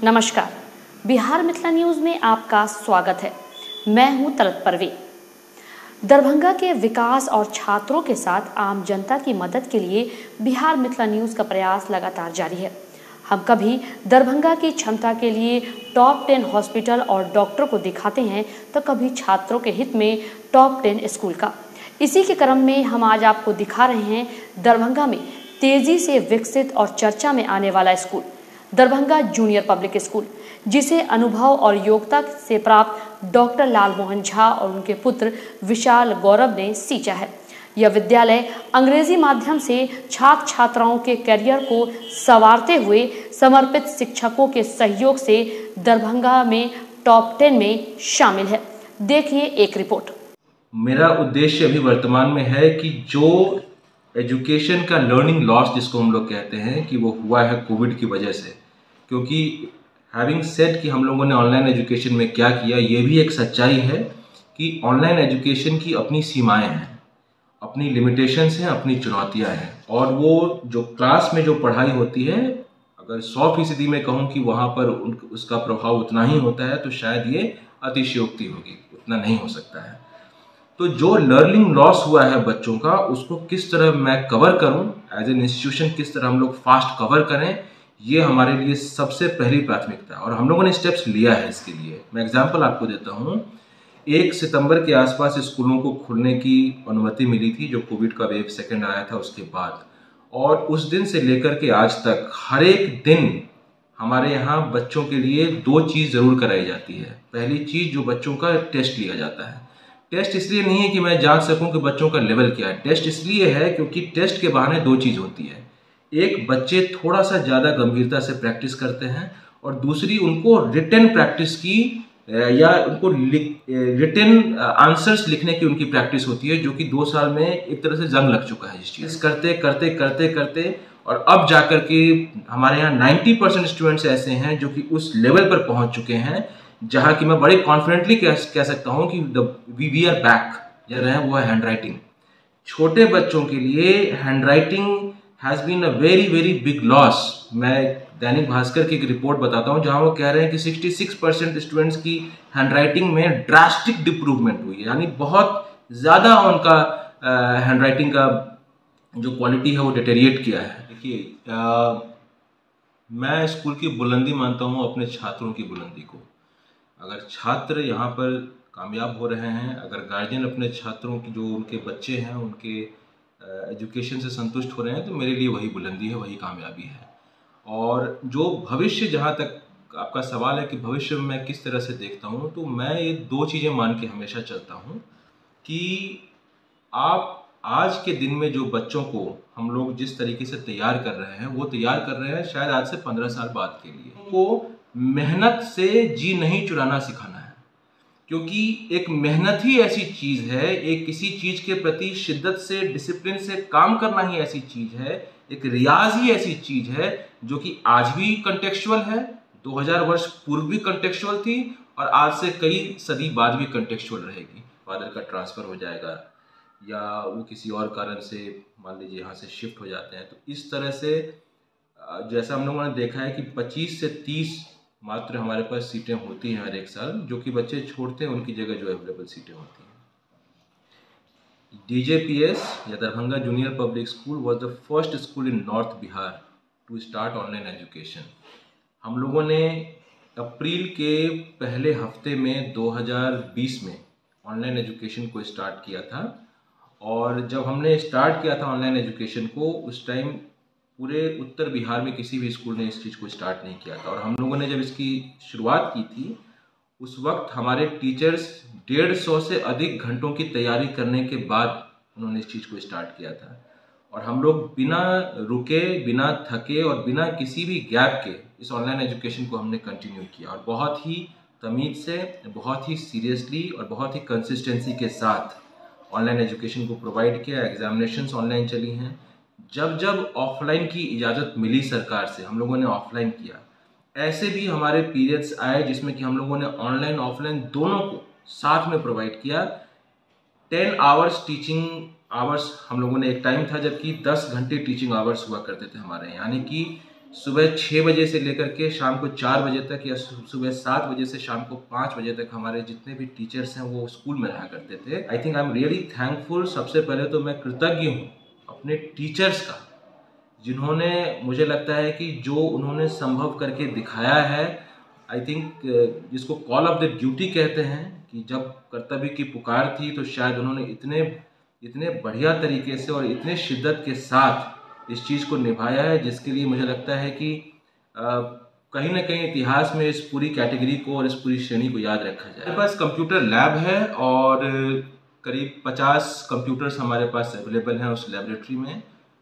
नमस्कार, बिहार मिथिला न्यूज में आपका स्वागत है। मैं हूं तलत परवीन। दरभंगा के विकास और छात्रों के साथ आम जनता की मदद के लिए बिहार मिथिला न्यूज का प्रयास लगातार जारी है। हम कभी दरभंगा की क्षमता के लिए टॉप 10 हॉस्पिटल और डॉक्टर को दिखाते हैं, तो कभी छात्रों के हित में टॉप 10 स्कूल का। इसी के क्रम में हम आज आपको दिखा रहे हैं दरभंगा में तेजी से विकसित और चर्चा में आने वाला school, Darbhanga junior public school, जिसे अनुभव और योग्यता से प्राप्त डॉक्टर लालमोहन झा और उनके पुत्र विशाल गौरव ने सींचा है। यह विद्यालय अंग्रेजी माध्यम से छात्र छात्राओं के करियर को संवारते हुए समर्पित शिक्षकों के सहयोग से दरभंगा में टॉप 10 में शामिल है। देखिए एक रिपोर्ट। मेरा उद्देश्य अभी वर्तमान में है कि जो एजुकेशन का लर्निंग लॉस जिसको हम लोग कहते हैं कि वो हुआ है कोविड की वजह से, क्योंकि हैविंग सेड कि हम लोगों ने ऑनलाइन एजुकेशन में क्या किया, ये भी एक सच्चाई है कि ऑनलाइन एजुकेशन की अपनी सीमाएं हैं, अपनी लिमिटेशंस हैं, अपनी चुनौतियां हैं। और वो जो क्लास में जो पढ़ाई होती है, अगर 100% में कहूँ कि वहाँ पर उसका प्रभाव उतना ही होता है, तो शायद ये अतिशयोक्ति होगी, उतना नहीं हो सकता है। तो जो लर्निंग लॉस हुआ है बच्चों का, उसको किस तरह मैं कवर करूं एज एन इंस्टीट्यूशन, किस तरह हम लोग फास्ट कवर करें, ये हमारे लिए सबसे पहली प्राथमिकता है। और हम लोगों ने स्टेप्स लिया है इसके लिए। मैं एग्जांपल आपको देता हूं। 1 सितंबर के आसपास स्कूलों को खुलने की अनुमति मिली थी, जो कोविड का वेव सेकेंड आया था उसके बाद। और उस दिन से लेकर के आज तक हर एक दिन हमारे यहाँ बच्चों के लिए 2 चीज़ ज़रूर कराई जाती है। पहली चीज़, जो बच्चों का टेस्ट लिया जाता है। टेस्ट इसलिए नहीं है कि मैं जान सकूं कि बच्चों का लेवल क्या है, टेस्ट इसलिए है क्योंकि टेस्ट के बहाने 2 चीज़ होती है। एक, बच्चे थोड़ा सा ज़्यादा गंभीरता से प्रैक्टिस करते हैं, और दूसरी, उनको रिटन प्रैक्टिस की या उनको रिटन आंसर्स लिखने की उनकी प्रैक्टिस होती है, जो कि 2 साल में एक तरह से जंग लग चुका है जिस चीज़ करते करते करते करते। और अब जाकर के हमारे यहाँ 90% स्टूडेंट्स ऐसे हैं जो कि उस लेवल पर पहुंच चुके हैं जहां कि मैं बड़े कॉन्फिडेंटली कह सकता हूं कि वी आर बैक। जो रहे वो है हैंड राइटिंग। छोटे बच्चों के लिए handwriting has been a very very big loss. मैं दैनिक भास्कर की एक रिपोर्ट बताता हूं जहां वो कह रहे हैं कि 66% स्टूडेंट्स की हैंड राइटिंग में ड्रास्टिक इंप्रूवमेंट हुई है, यानी बहुत ज्यादा उनका हैंड राइटिंग का जो क्वालिटी है वो डिटेरिएट किया है। देखिए, मैं स्कूल की बुलंदी मानता हूँ अपने छात्रों की बुलंदी को। अगर छात्र यहाँ पर कामयाब हो रहे हैं, अगर गार्जियन अपने छात्रों की, जो उनके बच्चे हैं, उनके एजुकेशन से संतुष्ट हो रहे हैं, तो मेरे लिए वही बुलंदी है, वही कामयाबी है। और जो भविष्य, जहाँ तक आपका सवाल है कि भविष्य में मैं किस तरह से देखता हूँ, तो मैं ये 2 चीज़ें मान के हमेशा चलता हूँ कि आप आज के दिन में जो बच्चों को हम लोग जिस तरीके से तैयार कर रहे हैं, वो तैयार कर रहे हैं शायद आज से 15 साल बाद के लिए। वो मेहनत से जी नहीं चुराना सिखाना है, क्योंकि एक मेहनत ही ऐसी चीज है, एक किसी चीज के प्रति शिद्दत से, डिसिप्लिन से काम करना ही ऐसी चीज है, एक रियाज ही ऐसी चीज है जो कि आज भी कंटेक्चुअल है, 2000 वर्ष पूर्व भी कंटेक्चुअल थी, और आज से कई सदी बाद भी कंटेक्चुअल रहेगी। फादर का ट्रांसफर हो जाएगा, या वो किसी और कारण से मान लीजिए यहाँ से शिफ्ट हो जाते हैं, तो इस तरह से जैसा हम लोगों ने देखा है कि 25 से 30 मात्र हमारे पास सीटें होती हैं हर एक साल, जो कि बच्चे छोड़ते हैं, उनकी जगह जो अवेलेबल सीटें होती हैं। DJPS या Darbhanga junior public school was the first school in north Bihar to start online education. हम लोगों ने अप्रैल के पहले हफ्ते में 2020 में ऑनलाइन एजुकेशन को स्टार्ट किया था। और जब हमने स्टार्ट किया था ऑनलाइन एजुकेशन को, उस टाइम पूरे उत्तर बिहार में किसी भी स्कूल ने इस चीज़ को स्टार्ट नहीं किया था। और हम लोगों ने जब इसकी शुरुआत की थी, उस वक्त हमारे टीचर्स 150 से अधिक घंटों की तैयारी करने के बाद उन्होंने इस चीज़ को स्टार्ट किया था। और हम लोग बिना रुके, बिना थके और बिना किसी भी गैप के इस ऑनलाइन एजुकेशन को हमने कंटिन्यू किया, और बहुत ही तमीज़ से, बहुत ही सीरियसली और बहुत ही कंसिस्टेंसी के साथ ऑनलाइन एजुकेशन को प्रोवाइड किया। एग्जामिनेशंस ऑनलाइन चली हैं। जब जब ऑफलाइन की इजाज़त मिली सरकार से, हम लोगों ने ऑफलाइन किया। ऐसे भी हमारे पीरियड्स आए जिसमें कि हम लोगों ने ऑनलाइन ऑफलाइन दोनों को साथ में प्रोवाइड किया। 10 आवर्स टीचिंग आवर्स हम लोगों ने, एक टाइम था जबकि 10 घंटे टीचिंग आवर्स हुआ करते थे हमारे, यानी कि सुबह 6 बजे से लेकर के शाम को 4 बजे तक या सुबह 7 बजे से शाम को 5 बजे तक हमारे जितने भी टीचर्स हैं वो स्कूल में रहा करते थे। I think I am really thankful. सबसे पहले तो मैं कृतज्ञ हूँ अपने टीचर्स का, जिन्होंने, मुझे लगता है कि जो उन्होंने संभव करके दिखाया है। आई थिंक जिसको कॉल ऑफ द ड्यूटी कहते हैं, कि जब कर्तव्य की पुकार थी तो शायद उन्होंने इतने बढ़िया तरीके से और इतने शिद्दत के साथ इस चीज़ को निभाया है, जिसके लिए मुझे लगता है कि कहीं ना कहीं इतिहास में इस पूरी कैटेगरी को और इस पूरी श्रेणी को याद रखा जाए। हमारे पास कंप्यूटर लैब है और करीब 50 कंप्यूटर्स हमारे पास अवेलेबल हैं उस लेबोरेटरी में।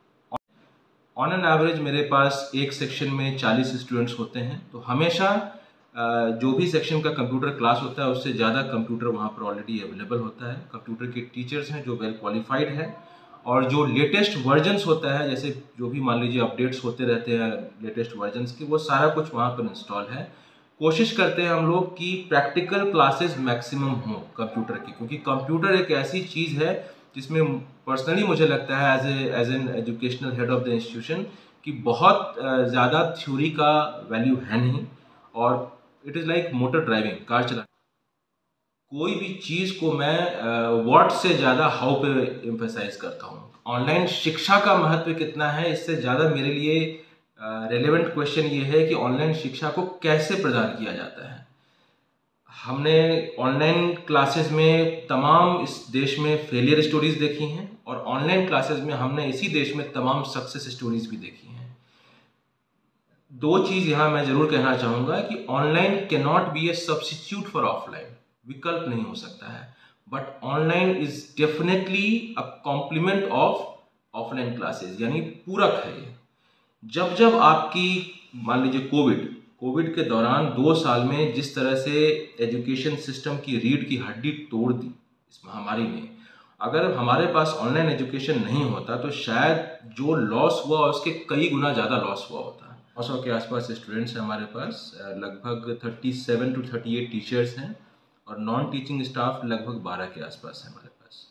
ऑन एन एवरेज मेरे पास एक सेक्शन में 40 स्टूडेंट्स होते हैं, तो हमेशा जो भी सेक्शन का कंप्यूटर क्लास होता है उससे ज़्यादा कंप्यूटर वहाँ पर ऑलरेडी अवेलेबल होता है। कंप्यूटर के टीचर्स हैं जो वेल क्वालिफाइड है, और जो लेटेस्ट वर्जन्स होता है, जैसे जो भी मान लीजिए अपडेट्स होते रहते हैं लेटेस्ट वर्जन्स के, वो सारा कुछ वहाँ पर इंस्टॉल है। कोशिश करते हैं हम लोग कि प्रैक्टिकल क्लासेस मैक्सिमम हो कंप्यूटर की, क्योंकि कंप्यूटर एक ऐसी चीज़ है जिसमें पर्सनली मुझे लगता है as an educational head of the institution कि बहुत ज़्यादा थ्योरी का वैल्यू है नहीं, और it is like motor driving, car चलाना। कोई भी चीज़ को मैं व्हाट से ज़्यादा हाउ पे एम्फेसाइज करता हूँ। ऑनलाइन शिक्षा का महत्व कितना है, इससे ज़्यादा मेरे लिए रेलेवेंट क्वेश्चन ये है कि ऑनलाइन शिक्षा को कैसे प्रदान किया जाता है। हमने ऑनलाइन क्लासेस में तमाम इस देश में फेलियर स्टोरीज देखी हैं, और ऑनलाइन क्लासेस में हमने इसी देश में तमाम सक्सेस स्टोरीज भी देखी हैं। दो चीज़ यहाँ मैं ज़रूर कहना चाहूँगा कि online can not be a substitute for offline, विकल्प नहीं हो सकता है, but online is definitely a complement of offline classes, यानी पूरक है ये। जब जब आपकी, मान लीजिए कोविड के दौरान 2 साल में जिस तरह से एजुकेशन सिस्टम की रीढ़ की हड्डी तोड़ दी इस महामारी ने, अगर हमारे पास ऑनलाइन एजुकेशन नहीं होता तो शायद जो लॉस हुआ उसके कई गुना ज़्यादा लॉस हुआ होता। 900 के आसपास स्टूडेंट्स हैं हमारे पास, लगभग 37 to 38 टीचर्स हैं, और नॉन टीचिंग स्टाफ लगभग 12 के आसपास है हमारे पास।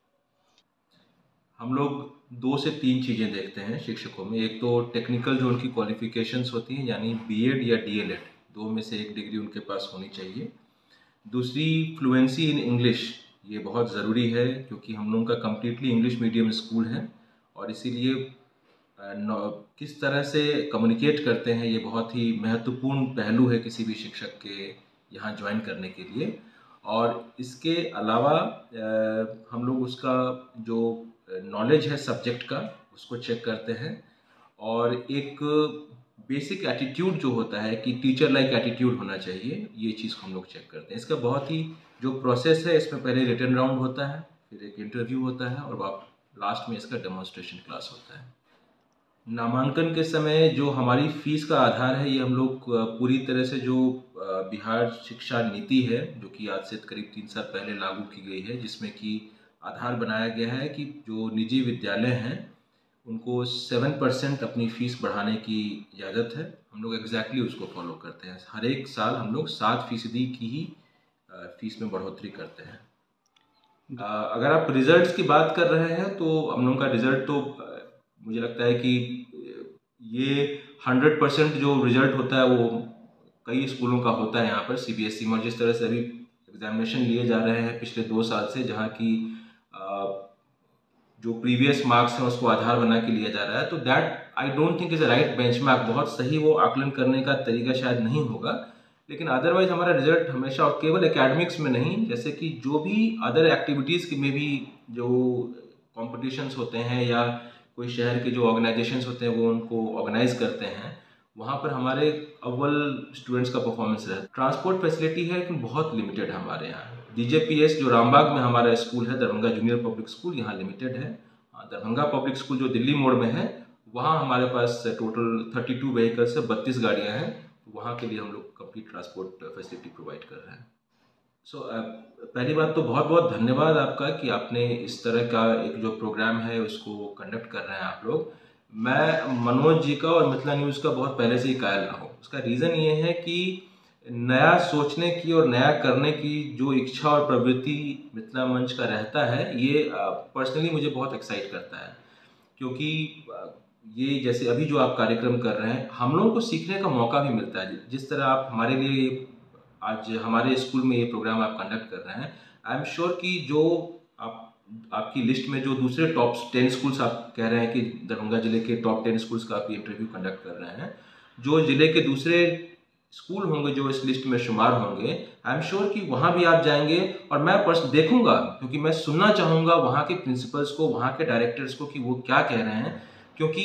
हम लोग 2 से 3 चीज़ें देखते हैं शिक्षकों में। एक तो टेक्निकल जो उनकी क्वालिफिकेशंस होती हैं, यानी बीएड या डीएलएड, 2 में से एक डिग्री उनके पास होनी चाहिए। दूसरी, फ्लुएंसी इन इंग्लिश, ये बहुत ज़रूरी है क्योंकि हम लोगों का कम्प्लीटली इंग्लिश मीडियम स्कूल है, और इसीलिए किस तरह से कम्युनिकेट करते हैं ये बहुत ही महत्वपूर्ण पहलू है किसी भी शिक्षक के यहाँ ज्वाइन करने के लिए। और इसके अलावा हम लोग उसका जो नॉलेज है सब्जेक्ट का उसको चेक करते हैं, और एक बेसिक एटीट्यूड जो होता है कि टीचर लाइक एटीट्यूड होना चाहिए, ये चीज़ हम लोग चेक करते हैं। इसका बहुत ही जो प्रोसेस है, इसमें पहले रिटन राउंड होता है, फिर एक इंटरव्यू होता है, और लास्ट में इसका डेमोन्स्ट्रेशन क्लास होता है। नामांकन के समय जो हमारी फ़ीस का आधार है, ये हम लोग पूरी तरह से जो बिहार शिक्षा नीति है, जो कि आज से करीब 3 साल पहले लागू की गई है, जिसमें कि आधार बनाया गया है कि जो निजी विद्यालय हैं उनको 7% अपनी फ़ीस बढ़ाने की इजाज़त है। हम लोग एग्जैक्टली उसको फॉलो करते हैं। हर एक साल हम लोग 7% की ही फ़ीस में बढ़ोतरी करते हैं। अगर आप रिज़ल्ट्स की बात कर रहे हैं तो हम लोगों का रिज़ल्ट तो मुझे लगता है कि ये 100% जो रिज़ल्ट होता है वो कई स्कूलों का होता है यहाँ पर सीबीएसई में। जिस तरह से अभी एग्जामिनेशन लिए जा रहे हैं पिछले 2 साल से, जहाँ की जो प्रीवियस मार्क्स हैं उसको आधार बना के लिया जा रहा है, तो that I don't think is a right benchmark. बहुत सही वो आकलन करने का तरीका शायद नहीं होगा, लेकिन अदरवाइज हमारा रिजल्ट हमेशा, और केवल एकेडमिक्स में नहीं, जैसे कि जो भी अदर एक्टिविटीज़ में भी जो कॉम्पिटिशन्स होते हैं या कोई शहर के जो ऑर्गेनाइजेशंस होते हैं वो उनको ऑर्गेनाइज करते हैं, वहाँ पर हमारे अव्वल स्टूडेंट्स का परफॉर्मेंस रहता है। ट्रांसपोर्ट फैसिलिटी है लेकिन बहुत लिमिटेड है हमारे यहाँ। डीजेपीएस जो रामबाग में हमारा स्कूल है, दरभंगा जूनियर पब्लिक स्कूल, यहाँ लिमिटेड है। दरभंगा पब्लिक स्कूल जो दिल्ली मोड़ में है, वहाँ हमारे पास टोटल 32 व्हीकल्स से 32 गाड़ियाँ हैं, वहाँ के लिए हम लोग कंप्लीट ट्रांसपोर्ट फैसिलिटी प्रोवाइड कर रहे हैं। पहली बात तो बहुत बहुत धन्यवाद आपका कि आपने इस तरह का एक जो प्रोग्राम है उसको कंडक्ट कर रहे हैं आप लोग। मैं मनोज जी का और मिथिला न्यूज़ का बहुत पहले से ही कायल रहा हूँ। उसका रीज़न ये है कि नया सोचने की और नया करने की जो इच्छा और प्रवृत्ति मिथिला मंच का रहता है, ये पर्सनली मुझे बहुत एक्साइट करता है, क्योंकि ये जैसे अभी जो आप कार्यक्रम कर रहे हैं, हम लोगों को सीखने का मौका भी मिलता है। जिस तरह आप हमारे लिए आज हमारे स्कूल में ये प्रोग्राम आप कंडक्ट कर रहे हैं, आई एम श्योर कि जो आप आपकी लिस्ट में जो दूसरे टॉप 10 स्कूल्स आप कह रहे हैं कि दरभंगा जिले के टॉप 10 स्कूल्स का आप इंटरव्यू कंडक्ट कर रहे हैं, जो जिले के दूसरे स्कूल होंगे जो इस लिस्ट में शुमार होंगे, आई एम श्योर कि वहाँ भी आप जाएंगे और मैं देखूंगा, क्योंकि मैं सुनना चाहूँगा वहाँ के प्रिंसिपल्स को, वहाँ के डायरेक्टर्स को कि वो क्या कह रहे हैं। क्योंकि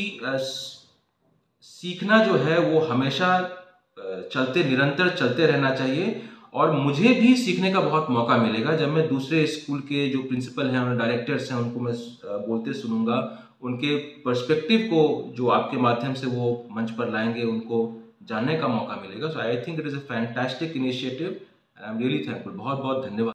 सीखना जो है वो हमेशा निरंतर चलते रहना चाहिए। और मुझे भी सीखने का बहुत मौका मिलेगा जब मैं दूसरे स्कूल के जो प्रिंसिपल हैं और डायरेक्टर्स हैं उनको मैं बोलते सुनूंगा, उनके पर्सपेक्टिव को जो आपके माध्यम से वो मंच पर लाएंगे उनको जानने का मौका मिलेगा। So I think it is a fantastic initiative, I am really thankful. बहुत बहुत धन्यवाद।